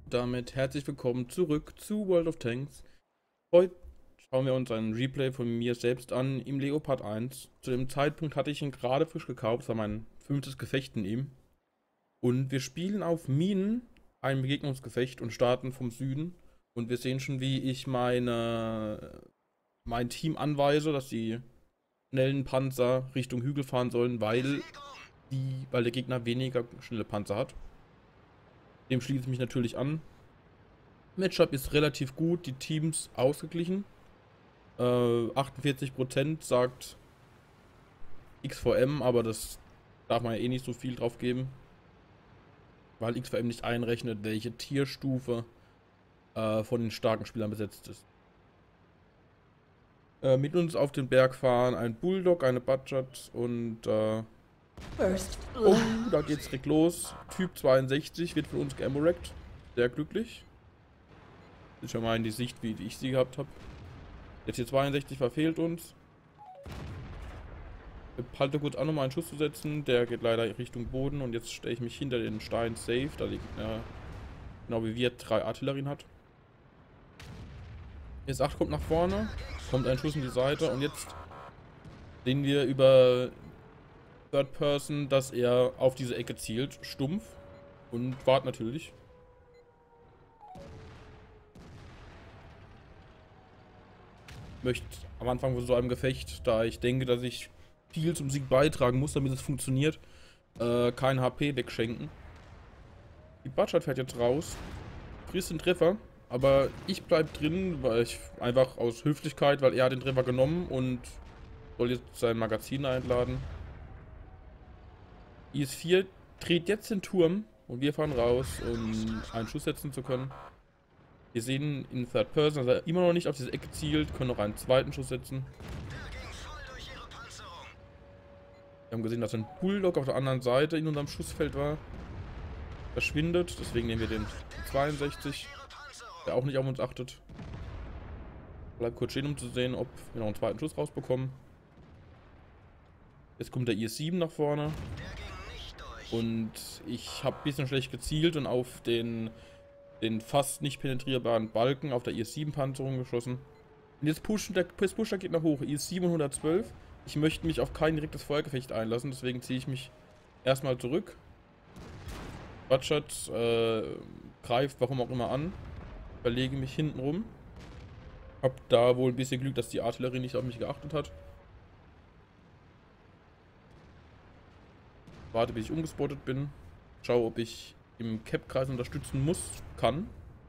Damit herzlich willkommen zurück zu World of Tanks. Heute schauen wir uns ein Replay von mir selbst an im Leopard 1. Zu dem Zeitpunkt hatte ich ihn gerade frisch gekauft, das war mein 5. Gefecht in ihm. Und wir spielen auf Minen ein Begegnungsgefecht und starten vom Süden. Und wir sehen schon, wie ich mein Team anweise, dass die schnellen Panzer Richtung Hügel fahren sollen, weil der Gegner weniger schnelle Panzer hat. Dem schließe ich mich natürlich an. Matchup ist relativ gut, die Teams ausgeglichen. 48% sagt XVM, aber das darf man ja eh nicht so viel drauf geben, weil XVM nicht einrechnet, welche Tierstufe von den starken Spielern besetzt ist. Mit uns auf den Berg fahren ein Bulldog, eine Budget und oh, da geht's direkt los. Typ 62 wird von uns geamorackt. Sehr glücklich. Das ist schon mal in die Sicht, wie ich sie gehabt habe. Jetzt hier 62 verfehlt uns. Ich halte kurz an, um einen Schuss zu setzen. Der geht leider Richtung Boden und jetzt stelle ich mich hinter den Stein safe, da liegt genau wie wir 3 Artillerien hat. Jetzt 8 kommt nach vorne, kommt ein Schuss in die Seite und jetzt sehen wir über Third Person, dass er auf diese Ecke zielt, stumpf und wartet natürlich. Möchte am Anfang von so einem Gefecht, da ich denke, dass ich viel zum Sieg beitragen muss, damit es funktioniert, kein HP wegschenken. Die Budget fährt jetzt raus, frisst den Treffer, aber ich bleib drin, weil ich einfach aus Höflichkeit, weil er hat den Treffer genommen und soll jetzt sein Magazin einladen. IS-4 dreht jetzt den Turm und wir fahren raus, um einen Schuss setzen zu können. Wir sehen in Third Person, dass er immer noch nicht auf diese Ecke zielt, können noch einen zweiten Schuss setzen. Wir haben gesehen, dass ein Bulldog auf der anderen Seite in unserem Schussfeld war. Verschwindet, deswegen nehmen wir den 62, der auch nicht auf uns achtet. Bleibt kurz stehen, um zu sehen, ob wir noch einen zweiten Schuss rausbekommen. Jetzt kommt der IS-7 nach vorne. Und ich habe ein bisschen schlecht gezielt und auf den fast nicht penetrierbaren Balken auf der IS-7-Panzerung geschossen. Und jetzt pusht der Gegner hoch, IS-7 112. Ich möchte mich auf kein direktes Feuergefecht einlassen, deswegen ziehe ich mich erstmal zurück. Budget greift warum auch immer an. Verlege mich hinten rum. Hab da wohl ein bisschen Glück, dass die Artillerie nicht auf mich geachtet hat. Warte, bis ich umgespottet bin. Schau, ob ich im Cap-Kreis unterstützen kann.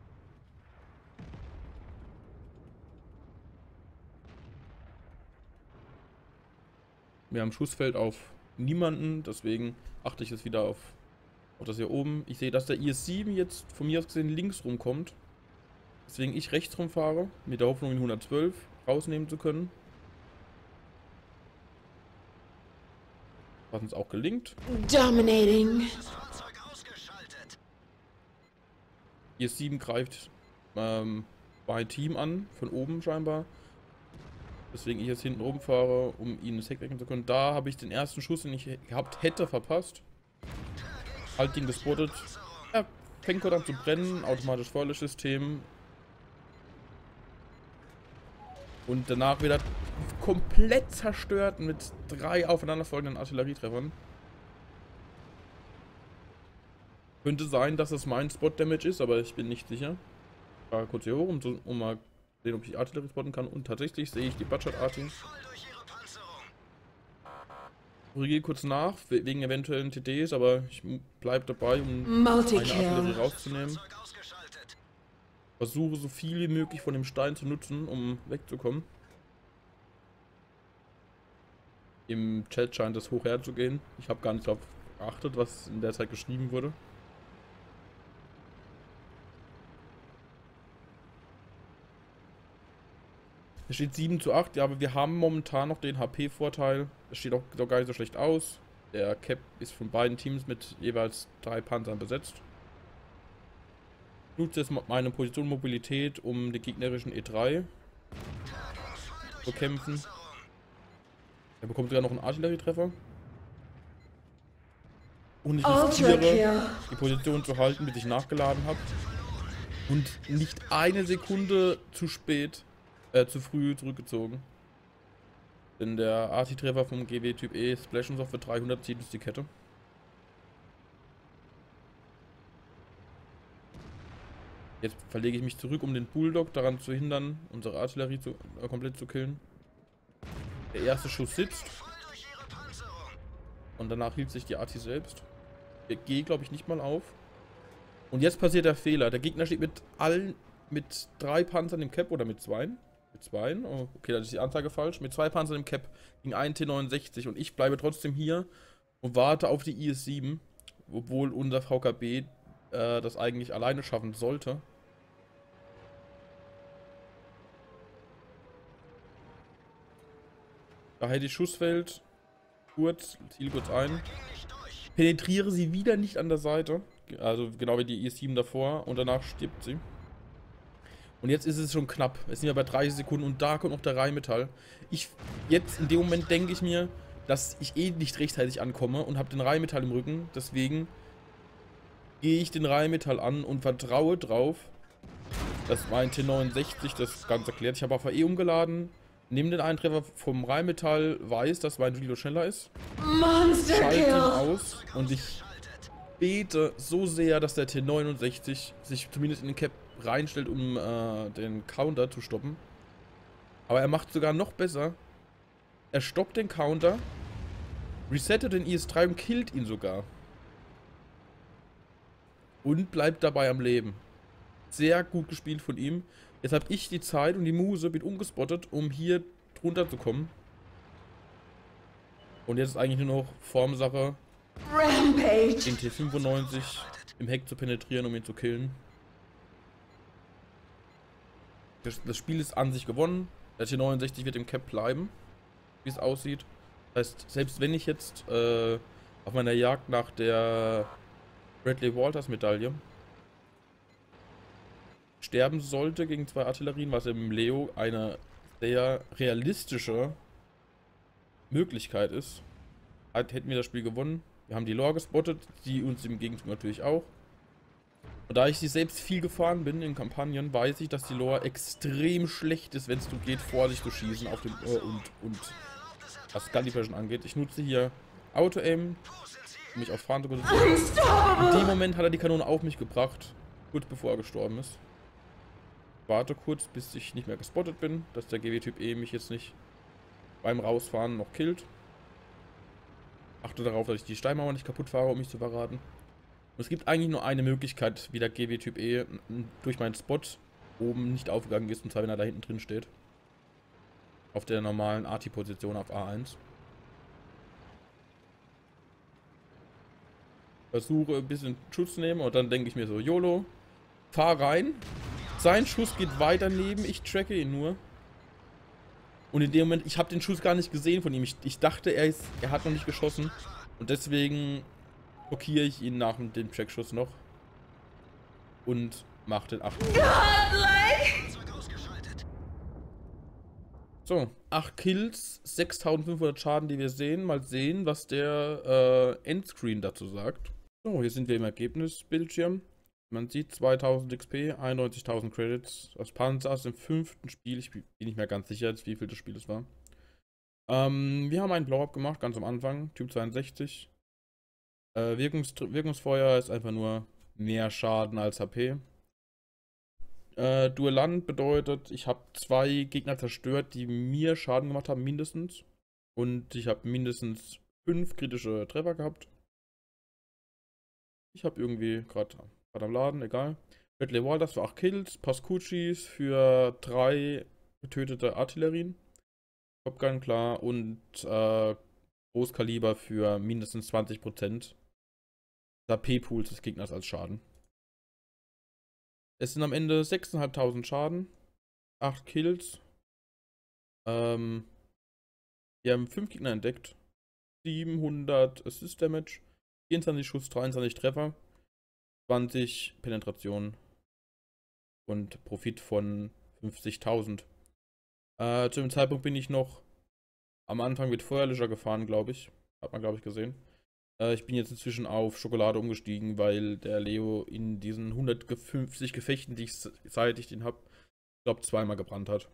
Wir haben Schussfeld auf niemanden, deswegen achte ich jetzt wieder auf das hier oben. Ich sehe, dass der IS-7 jetzt von mir aus gesehen links rumkommt. Deswegen ich rechts rumfahre, mit der Hoffnung, ihn 112 rausnehmen zu können. Was uns auch gelingt. Dominating. IS-7 greift mein Team an, von oben scheinbar. Deswegen ich jetzt hinten rumfahre, um ihn das Heck wegnehmen zu können. Da habe ich den ersten Schuss, den ich gehabt hätte, verpasst. Halt ihn gespottet. Er fängt kurz an zu brennen, automatisch Feuerlöschsystem. Und danach wieder komplett zerstört mit 3 aufeinanderfolgenden Artillerietreffern. Könnte sein, dass es mein Spot-Damage ist, aber ich bin nicht sicher. Ich fahre kurz hier hoch, um mal sehen, ob ich die Artillerie spotten kann. Und tatsächlich sehe ich die Budget-Artin. Ich korrigiere kurz nach, wegen eventuellen TDs, aber ich bleibe dabei, um eine Artillerie rauszunehmen. Versuche so viel wie möglich von dem Stein zu nutzen, um wegzukommen. Im Chat scheint es hoch herzugehen. Ich habe gar nicht darauf geachtet, was in der Zeit geschrieben wurde. Es steht 7:8, ja, aber wir haben momentan noch den HP-Vorteil. Es steht auch gar nicht so schlecht aus. Der Cap ist von beiden Teams mit jeweils 3 Panzern besetzt. Ich nutze jetzt meine Position Mobilität, um den gegnerischen E3 zu kämpfen. Er bekommt sogar noch einen Artillerietreffer. Und ich riskiere, die Position zu halten, bis ich nachgeladen habe. Und nicht eine Sekunde zu spät, zu früh zurückgezogen. Denn der Arti-Treffer vom GW Typ E Splashen für 300 zieht uns die Kette. Jetzt verlege ich mich zurück, um den Bulldog daran zu hindern, unsere Artillerie komplett zu killen. Der erste Schuss sitzt. Und danach hielt sich die Arti selbst. Der G, glaube ich, nicht mal auf. Und jetzt passiert der Fehler. Der Gegner steht mit 3 Panzern im Cap oder mit 2. Mit 2. Oh, okay, da ist die Anzeige falsch. Mit 2 Panzern im Cap gegen einen T69. Und ich bleibe trotzdem hier und warte auf die IS-7. Obwohl unser VKB das eigentlich alleine schaffen sollte. Da hätte ich Schussfeld. Kurz, ziel kurz ein. Penetriere sie wieder nicht an der Seite. Also genau wie die IS-7 davor. Und danach stirbt sie. Und jetzt ist es schon knapp. Es sind ja bei 30 Sekunden und da kommt noch der Rheinmetall. Jetzt in dem Moment denke ich mir, dass ich eh nicht rechtzeitig ankomme und habe den Rheinmetall im Rücken. Deswegen gehe ich den Rheinmetall an und vertraue drauf, dass mein T69 das Ganze erklärt. Ich habe AVE umgeladen. Nehme den Eintreffer vom Rheinmetall, weiß, dass mein Reload schneller ist. Schalte ihn aus und ich bete so sehr, dass der T69 sich zumindest in den Cap reinstellt, um den Counter zu stoppen. Aber er macht sogar noch besser. Er stoppt den Counter, resettet den IS-3 und killt ihn sogar. Und bleibt dabei am Leben. Sehr gut gespielt von ihm. Jetzt habe ich die Zeit und die Muse, bin umgespottet, um hier drunter zu kommen. Und jetzt ist eigentlich nur noch Formsache, den T95 im Heck zu penetrieren, um ihn zu killen. Das Spiel ist an sich gewonnen. Der T69 wird im Cap bleiben, wie es aussieht. Das heißt, selbst wenn ich jetzt auf meiner Jagd nach der Bradley Walters Medaille sterben sollte gegen 2 Artillerien, was im Leo eine sehr realistische Möglichkeit ist, hätten wir das Spiel gewonnen. Wir haben die Lore gespottet, die uns im Gegenzug natürlich auch. Und da ich sie selbst viel gefahren bin in Kampagnen, weiß ich, dass die Lore extrem schlecht ist, wenn es darum geht, vor sich zu schießen auf dem und was Gun-Depression angeht. Ich nutze hier Auto-Aim, um mich auf Fahren zu konzentrieren. In dem Moment hat er die Kanone auf mich gebracht, kurz bevor er gestorben ist. Warte kurz, bis ich nicht mehr gespottet bin, dass der GW Typ E mich jetzt nicht beim Rausfahren noch killt. Achte darauf, dass ich die Steinmauer nicht kaputt fahre, um mich zu verraten. Und es gibt eigentlich nur eine Möglichkeit, wie der GW Typ E durch meinen Spot oben nicht aufgegangen ist, und zwar wenn er da hinten drin steht. Auf der normalen Arti-Position auf A1. Versuche ein bisschen Schutz nehmen und dann denke ich mir so, YOLO, fahr rein. Sein Schuss geht weiter neben, ich tracke ihn nur. Und in dem Moment, ich habe den Schuss gar nicht gesehen von ihm. Ich dachte, er hat noch nicht geschossen. Und deswegen blockiere ich ihn nach dem Trackschuss noch. Und mache den 8. So, 8 Kills, 6500 Schaden, die wir sehen. Mal sehen, was der Endscreen dazu sagt. So, hier sind wir im Ergebnisbildschirm. Man sieht 2000 XP, 91.000 Credits. Das Panzer aus dem 5. Spiel. Ich bin nicht mehr ganz sicher, wie viel das Spiel es war. Wir haben einen Blow-Up gemacht, ganz am Anfang. Typ 62. Wirkungsfeuer ist einfach nur mehr Schaden als HP. Duellant bedeutet, ich habe 2 Gegner zerstört, die mir Schaden gemacht haben, mindestens. Und ich habe mindestens 5 kritische Treffer gehabt. Ich habe irgendwie gerade am Laden, egal. Bradley Walters für 8 Kills, Pascuccis für 3 getötete Artillerien. Top Gun, klar. Und Großkaliber für mindestens 20% AP-Pools des Gegners als Schaden. Es sind am Ende 6.500 Schaden, 8 Kills. Wir haben 5 Gegner entdeckt, 700 Assist Damage, 24 Schuss, 23 Treffer, 20 Penetration und Profit von 50.000. Zu dem Zeitpunkt bin ich noch am Anfang mit Feuerlöscher gefahren, glaube ich. Hat man, glaube ich, gesehen. Ich bin jetzt inzwischen auf Schokolade umgestiegen, weil der Leo in diesen 150 Gefechten, seit ich den habe, glaube zweimal gebrannt hat.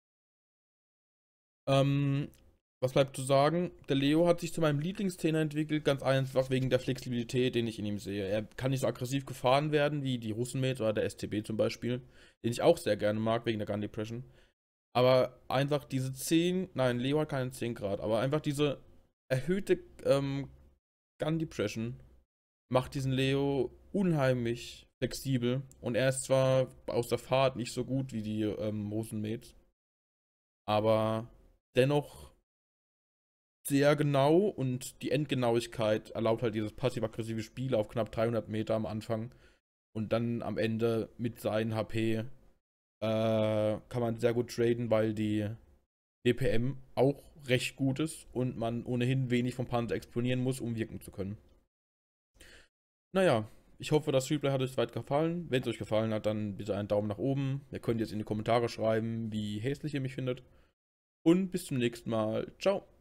Ähm, Was bleibt zu sagen? Der Leo hat sich zu meinem Lieblingstrainer entwickelt, ganz einfach wegen der Flexibilität, den ich in ihm sehe. Er kann nicht so aggressiv gefahren werden wie die Russenmates oder der STB zum Beispiel, den ich auch sehr gerne mag wegen der Gun Depression. Aber einfach diese 10, nein, Leo hat keine 10 Grad, aber einfach diese erhöhte Gun Depression macht diesen Leo unheimlich flexibel. Und er ist zwar aus der Fahrt nicht so gut wie die Russenmates, aber dennoch sehr genau und die Endgenauigkeit erlaubt halt dieses passiv-aggressive Spiel auf knapp 300 Meter am Anfang und dann am Ende mit seinen HP kann man sehr gut traden, weil die DPM auch recht gut ist und man ohnehin wenig vom Panzer exponieren muss, um wirken zu können. Naja, ich hoffe, das Replay hat euch weit gefallen. Wenn es euch gefallen hat, dann bitte einen Daumen nach oben. Ihr könnt jetzt in die Kommentare schreiben, wie hässlich ihr mich findet. Und bis zum nächsten Mal. Ciao.